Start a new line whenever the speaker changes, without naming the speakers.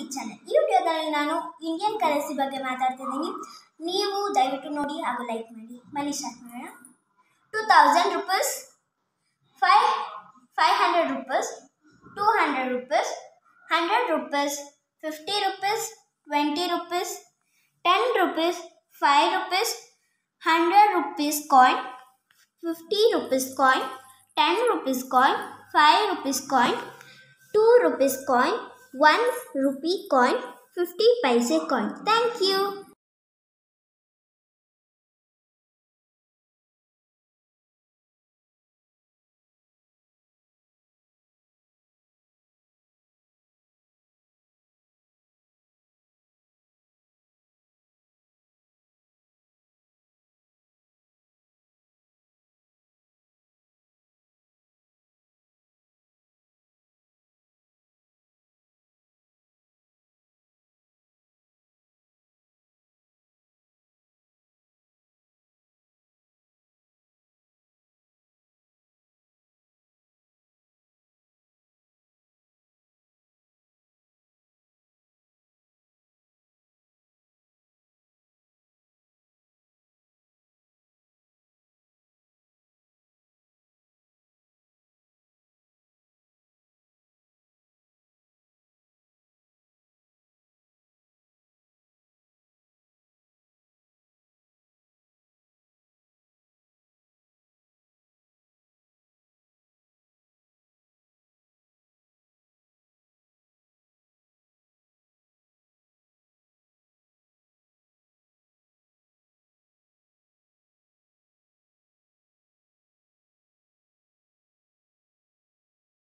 Channel. ಈ ವಿಡಿಯೋದಲ್ಲಿ ನಾನು ಇಂಡಿಯನ್ ಕರೆನ್ಸಿ ಬಗ್ಗೆ ಮಾತಾಡ್ತಿದ್ದೀನಿ. ನೀವು ದಯವಿಟ್ಟು ನೋಡಿ ಹಾಗೂ ಲೈಕ್ ಮಾಡಿ. ಮನಿ ಸ್ಟಾರ್ಟ್ ಮಾಡೋಣ. 2000 rupees, 500 rupees, 200 rupees, 100 rupees, 50 rupees, 20 rupees, 10 rupees, 5 rupees, 100 rupees coin, 50 rupees coin, 10 rupees coin, 5 rupees coin, 2 rupees coin, 1 rupee coin, 50 paise coin. Thank you.